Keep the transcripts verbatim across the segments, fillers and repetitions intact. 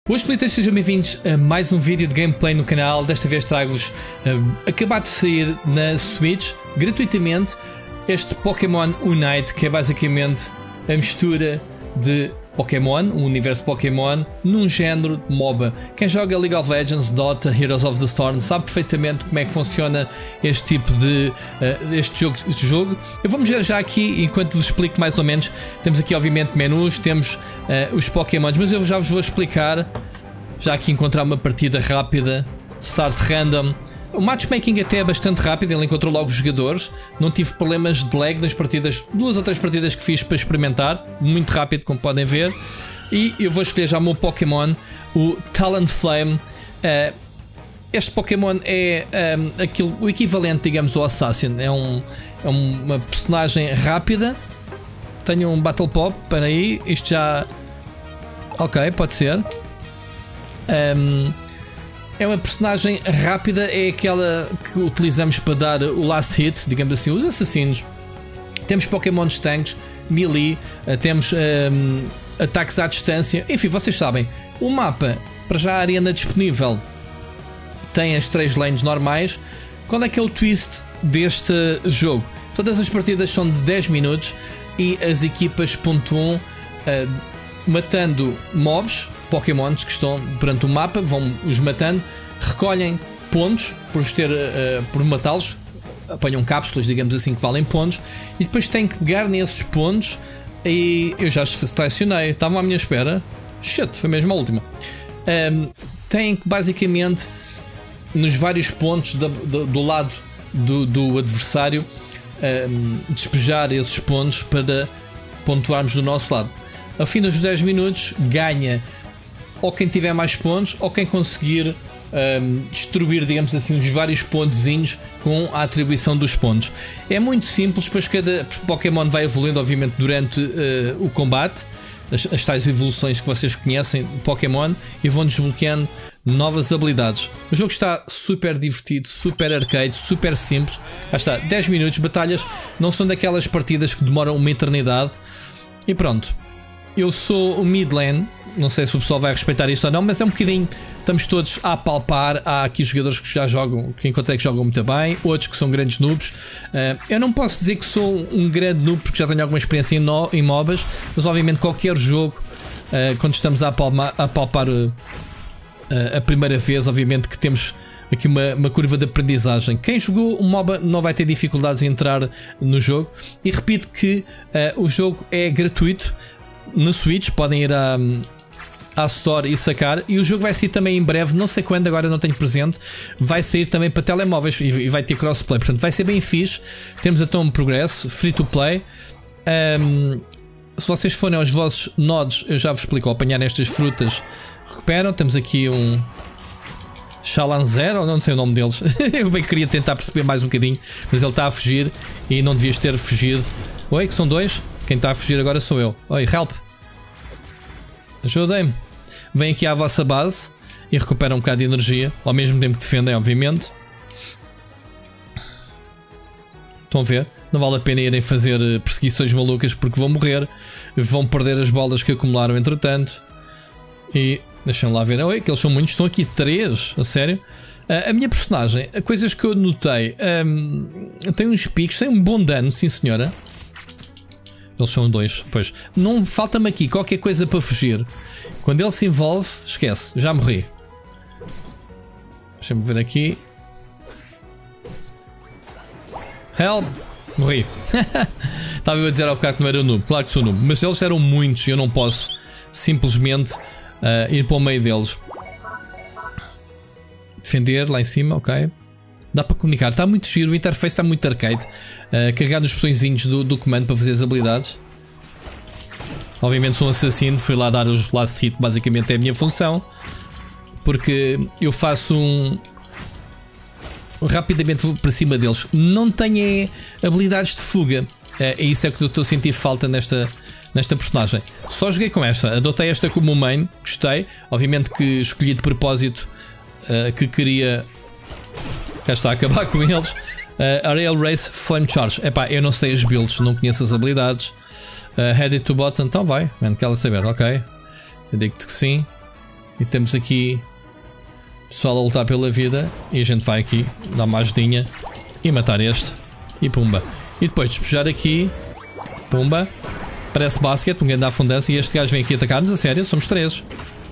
Boas Splitters, sejam bem-vindos a mais um vídeo de gameplay no canal. Desta vez trago-vos, uh, acabado de sair na Switch, gratuitamente, este Pokémon Unite, que é basicamente a mistura de Pokémon, o universo Pokémon, num género de MOBA. Quem joga League of Legends, Dota, Heroes of the Storm, sabe perfeitamente como é que funciona este tipo de uh, este jogo, este jogo. Eu vamos já aqui, enquanto vos explico mais ou menos. Temos aqui obviamente menus, temos uh, os Pokémons, mas eu já vos vou explicar. Já aqui encontrar uma partida rápida, start random. O matchmaking até é bastante rápido, ele encontrou logo os jogadores. Não tive problemas de lag nas partidas, duas ou três partidas que fiz para experimentar. Muito rápido, como podem ver. E eu vou escolher já o meu Pokémon, o Talonflame. Uh, este Pokémon é um, aquilo, o equivalente, digamos, ao Assassin. É, um, é uma personagem rápida. Tenho um Battle Pop, para aí. Isto já... Ok, pode ser. Um, É uma personagem rápida, é aquela que utilizamos para dar o last hit, digamos assim, os assassinos. Temos Pokémons tanques, melee, temos um, ataques à distância. Enfim, vocês sabem, o mapa, para já a arena disponível, tem as três lanes normais. Qual é que é o twist deste jogo? Todas as partidas são de dez minutos e as equipas pontuam uh, matando mobs, Pokémons que estão perante o mapa, vão os matando, recolhem pontos por, os ter, uh, por matá-los, apanham cápsulas, digamos assim, que valem pontos, e depois têm que pegar nesses pontos. E eu já selecionei, estavam à minha espera, shit, foi mesmo a última. Um, têm que basicamente, nos vários pontos do, do, do lado do, do adversário, um, despejar esses pontos para pontuarmos do nosso lado. Ao fim dos dez minutos, ganha ou quem tiver mais pontos, ou quem conseguir um, destruir, digamos assim, os vários pontozinhos com a atribuição dos pontos. É muito simples, pois cada Pokémon vai evoluindo, obviamente, durante uh, o combate, as, as tais evoluções que vocês conhecem do Pokémon, e vão desbloqueando novas habilidades. O jogo está super divertido, super arcade, super simples. Já está, dez minutos, batalhas não são daquelas partidas que demoram uma eternidade. E pronto. Eu sou o mid lane, não sei se o pessoal vai respeitar isto ou não, mas é um bocadinho, estamos todos a apalpar. Há aqui jogadores que já jogam, que encontrei que jogam muito bem, outros que são grandes noobs. Uh, eu não posso dizer que sou um grande noob porque já tenho alguma experiência em, no, em MOBAs, mas obviamente qualquer jogo, uh, quando estamos a apalpar, a, apalpar uh, uh, a primeira vez, obviamente que temos aqui uma, uma curva de aprendizagem. Quem jogou um MOBA não vai ter dificuldades em entrar no jogo. E repito que uh, o jogo é gratuito. No Switch, podem ir à, à Store e sacar. E o jogo vai sair também em breve, não sei quando, agora não tenho presente. Vai sair também para telemóveis e, e vai ter crossplay, portanto vai ser bem fixe. Temos então um progresso, free to play. um, Se vocês forem aos vossos nodes, eu já vos explico, ao apanhar estas frutas recuperam. Temos aqui um Chalanzer, ou não sei o nome deles. Eu bem queria tentar perceber mais um bocadinho, mas ele está a fugir e não devias ter fugido. Oi, que são dois? Quem está a fugir agora sou eu. Oi, help! Ajudem-me. Vêm aqui à vossa base e recuperam um bocado de energia, ao mesmo tempo que defendem, obviamente. Estão a ver? Não vale a pena irem fazer perseguições malucas porque vão morrer, vão perder as bolas que acumularam entretanto. E deixem lá ver. Oi, que eles são muitos, estão aqui três, a sério. Uh, a minha personagem, coisas que eu notei, um, tem uns picos, tem um bom dano, sim senhora. Eles são dois, pois. Não falta-me aqui qualquer coisa para fugir. Quando ele se envolve, esquece, já morri. Deixa-me ver aqui. Help! Morri. Estava eu a dizer ao bocado que não era noob. Claro que sou noob, mas eles eram muitos e eu não posso simplesmente uh, ir para o meio deles. Defender lá em cima, ok. Dá para comunicar, está muito giro, o interface está muito arcade. Uh, carregar nos botõezinhos do, do comando para fazer as habilidades. Obviamente sou um assassino, fui lá dar os last hit, basicamente é a minha função. Porque eu faço um... rapidamente vou para cima deles. Não tenho habilidades de fuga. Uh, é isso é que eu estou a sentir falta nesta, nesta personagem. Só joguei com esta, adotei esta como main, gostei. Obviamente que escolhi de propósito uh, que queria... Cá está, a acabar com eles. uh, Aerial Race, Flame Charge. Epá, eu não sei as builds, não conheço as habilidades. uh, Headed to bottom, então vai, man, quer ela saber, ok. Eu digo-te que sim. E temos aqui pessoal a lutar pela vida. E a gente vai aqui dar uma ajudinha e matar este. E pumba. E depois despejar aqui. Pumba. Parece basquete, um grande afundância. E este gajo vem aqui atacar-nos, a sério. Somos três.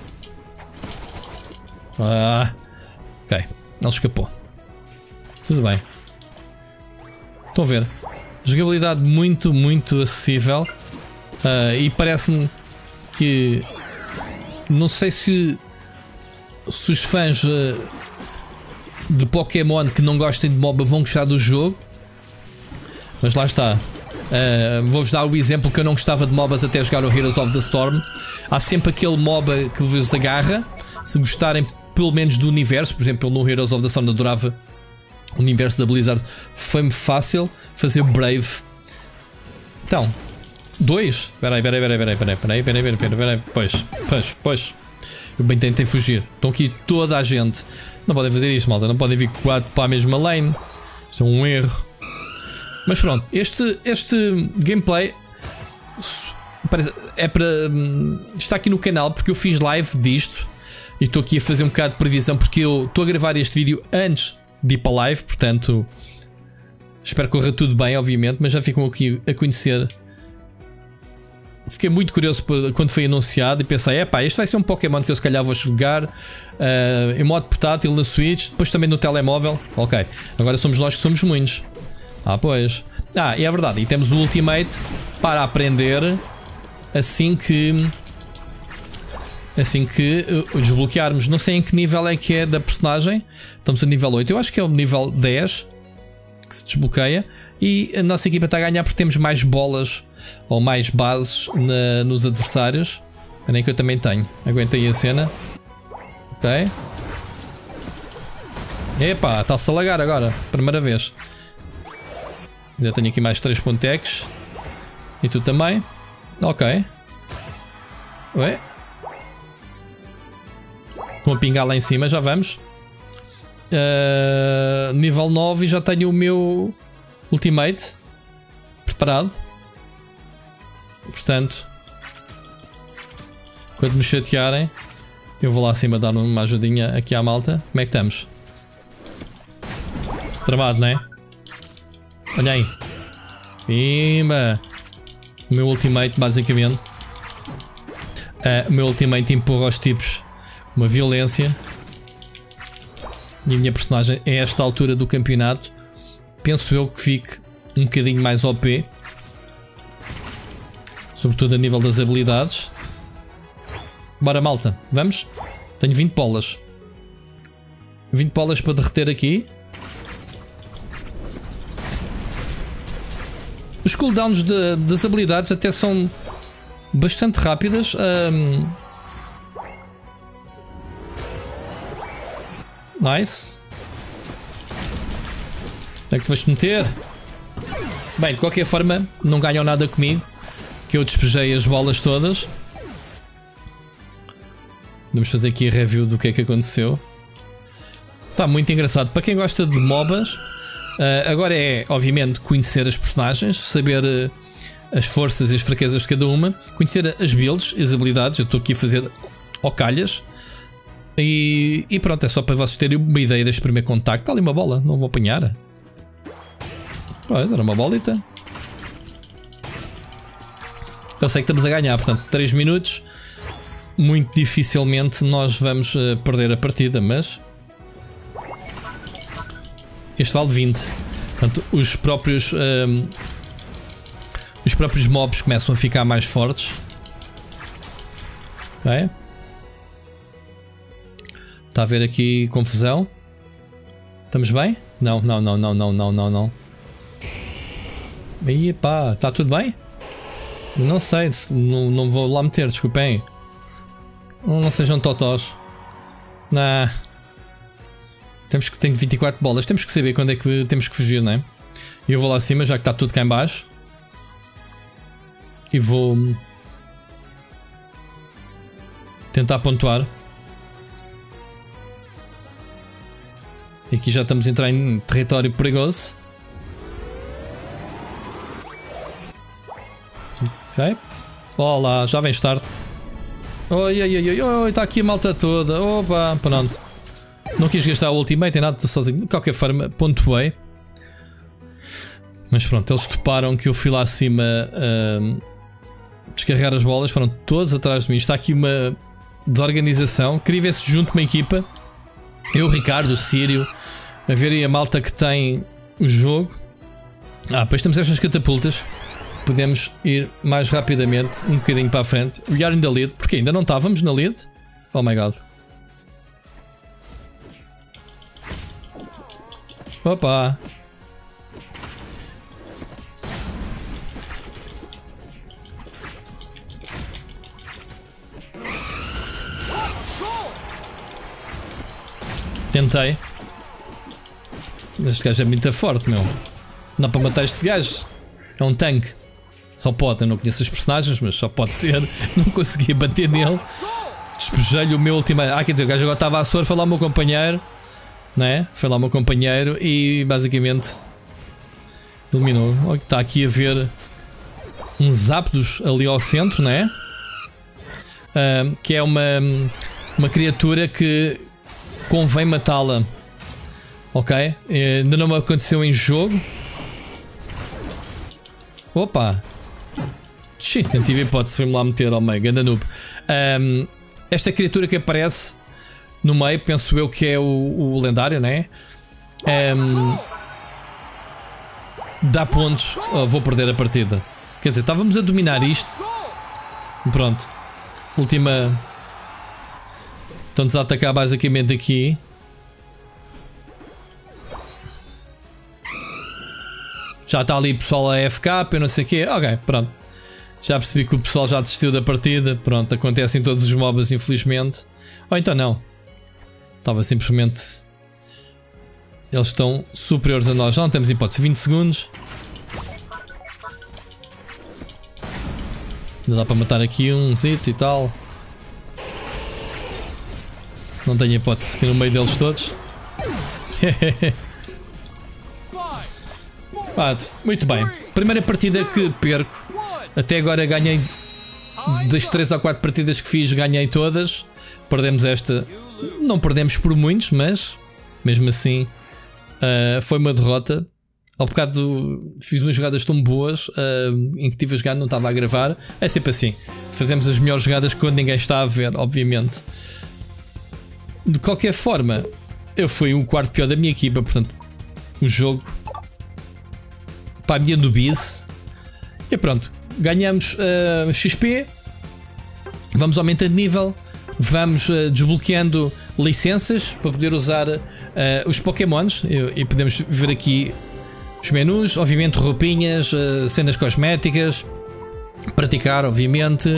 Ah. Ok. Ele escapou. Tudo bem. Estão a ver? Jogabilidade muito, muito acessível. Uh, e parece-me que... Não sei se... Se os fãs uh, de Pokémon que não gostem de MOBA vão gostar do jogo. Mas lá está. Uh, Vou-vos dar o exemplo que eu não gostava de MOBAs até jogar o Heroes of the Storm. Há sempre aquele MOBA que vos agarra. Se gostarem pelo menos do universo. Por exemplo, no Heroes of the Storm adorava o universo da Blizzard. Foi-me fácil fazer Brave. Então, dois? Espera aí, espera aí, espera aí, espera aí, espera aí, espera aí, espera aí, espera aí. Pois, pois, pois. Eu bem tentei fugir. Estão aqui toda a gente. Não podem fazer isto, malta. Não podem vir quatro para a mesma lane. Isto é um erro. Mas pronto, este, este gameplay é para... Está aqui no canal porque eu fiz live disto. E estou aqui a fazer um bocado de previsão porque eu estou a gravar este vídeo antes de ir para live. Portanto, espero que corra tudo bem, obviamente. Mas já ficam aqui a conhecer. Fiquei muito curioso por, quando foi anunciado e pensei, epá, este vai ser um Pokémon que eu se calhar vou jogar uh, em modo portátil na Switch, depois também no telemóvel. Ok, agora somos nós que somos muitos. Ah, pois. Ah, e é verdade, e temos o Ultimate para aprender assim que... Assim que uh, desbloquearmos. Não sei em que nível é que é da personagem. Estamos a nível oito, eu acho que é o nível dez que se desbloqueia. E a nossa equipa está a ganhar porque temos mais bolas ou mais bases na, nos adversários. Nem que eu também tenho. Aguenta aí a cena. Ok. Epá, está-se a lagar agora. Primeira vez. Ainda tenho aqui mais três pontex. E tu também. Ok. Ué. Com a pingar lá em cima, já vamos. Uh, nível nove e já tenho o meu... Ultimate preparado. Portanto, quando me chatearem, eu vou lá acima dar uma ajudinha aqui à malta. Como é que estamos? Travado, não é? Olha aí. Pimba. O meu ultimate, basicamente. Uh, o meu ultimate empurra aos tipos uma violência. E a minha personagem, a esta altura do campeonato, penso eu que fique um bocadinho mais O P. Sobretudo a nível das habilidades. Bora, malta, vamos? Tenho vinte bolas. vinte bolas para derreter aqui. Os cooldowns de, das habilidades até são bastante rápidas. Um... Nice. Onde é que te vais meter? Bem, de qualquer forma, não ganham nada comigo. Que eu despejei as bolas todas. Vamos fazer aqui a review do que é que aconteceu. Está muito engraçado. Para quem gosta de MOBAs, uh, agora é, obviamente, conhecer as personagens, saber uh, as forças e as fraquezas de cada uma, conhecer as builds, as habilidades. Eu estou aqui a fazer ao calhas. E, e pronto, é só para vocês terem uma ideia deste primeiro contacto. Está ali uma bola, não vou apanhar. Pois, era uma bolita. Eu sei que estamos a ganhar, portanto, três minutos. Muito dificilmente nós vamos uh, perder a partida, mas... Este vale vinte. Portanto, os próprios... Um, os próprios mobs começam a ficar mais fortes. Ok. Está a haver aqui confusão. Estamos bem? Não, não, não, não, não, não, não, não. Aí, pá, está tudo bem? Não sei, não, não vou lá meter, desculpem. Não, não sejam totós. Nah. Temos que ter vinte e quatro bolas. Temos que saber quando é que temos que fugir, não é? E eu vou lá acima, já que está tudo cá em baixo. E vou tentar pontuar. E aqui já estamos a entrar em território perigoso. Ok. Olá, já vem start. Oi, oi, oi, oi, está aqui a malta toda. Opa, pronto. Não quis gastar o ultimate, tem nada, estou sozinho. De qualquer forma, pontuei. Mas pronto, eles toparam que eu fui lá acima uh, descarregar as bolas. Foram todos atrás de mim. Está aqui uma desorganização. Queria ver se junto uma equipa. Eu, o Ricardo, o Sírio. A ver aí a malta que tem o jogo. Ah, depois temos estas catapultas. Podemos ir mais rapidamente um bocadinho para a frente. We are in the lead. Porque ainda não estávamos na lead. Oh my god. Opa. Tentei. Este gajo é muito forte, meu. Não dá para matar este gajo. É um tanque. Só pode, eu não conheço os personagens, mas só pode ser. Não conseguia bater nele. Despejei-lhe o meu ultimate. Ah, quer dizer, o gajo agora estava a sor, foi lá o meu companheiro. Não é? Foi lá o meu companheiro e basicamente eliminou. Está aqui a ver uns Zapdos ali ao centro, não é? Uh, que é uma, uma criatura que convém matá-la. Ok? Uh, ainda não me aconteceu em jogo. Opa! Shit, não tive hipótese de me lá meter ao meio, ganda noob. Um, esta criatura que aparece no meio, penso eu que é o, o lendário, né? Um, dá pontos. Oh, vou perder a partida. Quer dizer, estávamos a dominar isto. Pronto. Última. Estão-nos a atacar basicamente aqui. Já está ali o pessoal a A F K, eu não sei o quê. Ok, pronto. Já percebi que o pessoal já desistiu da partida. Pronto, acontece em todos os mobs, infelizmente. Ou então não. Estava simplesmente. Eles estão superiores a nós. Não temos hipótese. vinte segundos. Ainda dá para matar aqui um zito e tal. Não tenho hipótese aqui no meio deles todos. Ah, muito bem. Primeira partida que perco. Até agora ganhei. Das três ou quatro partidas que fiz, ganhei todas. Perdemos esta. Não perdemos por muitos, mas mesmo assim uh, foi uma derrota. Ao bocado fiz umas jogadas tão boas uh, em que estive a jogar, não estava a gravar. É sempre assim. Fazemos as melhores jogadas quando ninguém está a ver, obviamente. De qualquer forma, eu fui o quarto pior da minha equipa. Portanto, o jogo para a minha noobice. E pronto, ganhamos uh, X P. Vamos aumentando de nível. Vamos uh, desbloqueando licenças para poder usar uh, os Pokémons. E, e podemos ver aqui os menus, obviamente roupinhas, uh, cenas cosméticas. Praticar, obviamente.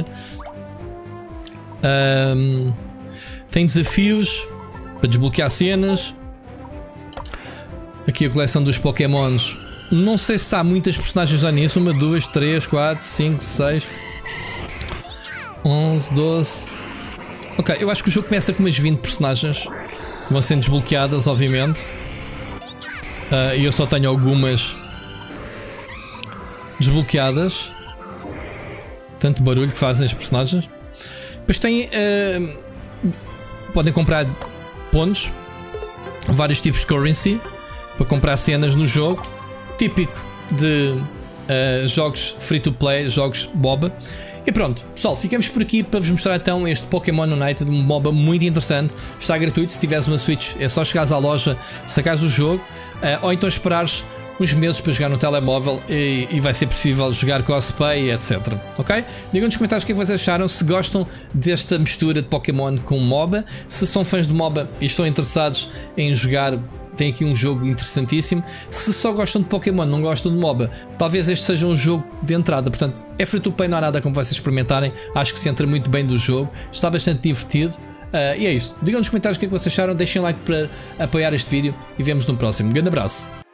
Um, tem desafios para desbloquear cenas. Aqui a coleção dos Pokémons. Não sei se há muitas personagens já nisso. Uma, duas, três, quatro, cinco, seis, onze, doze. Ok, eu acho que o jogo começa com umas vinte personagens. Vão sendo desbloqueadas, obviamente. E uh, eu só tenho algumas desbloqueadas. Tanto barulho que fazem as personagens. Depois tem. Uh, podem comprar pontos. Vários tipos de currency. Para comprar cenas no jogo. Típico de uh, jogos free to play, jogos MOBA. E pronto, pessoal, ficamos por aqui para vos mostrar então este Pokémon United, um MOBA muito interessante. Está gratuito, se tiveres uma Switch é só chegares à loja, sacares o jogo, uh, ou então esperares uns meses para jogar no telemóvel e, e vai ser possível jogar cosplay, etcétera. Ok? Digam nos comentários o que é que vocês acharam, se gostam desta mistura de Pokémon com MOBA, se são fãs de MOBA e estão interessados em jogar. Tem aqui um jogo interessantíssimo. Se só gostam de Pokémon, não gostam de MOBA, talvez este seja um jogo de entrada. Portanto, é free to play, não há nada como vocês experimentarem. Acho que se entra muito bem do jogo. Está bastante divertido. Uh, e é isso. Digam nos comentários o que é que vocês acharam. Deixem like para apoiar este vídeo. E vemos no próximo. Um grande abraço.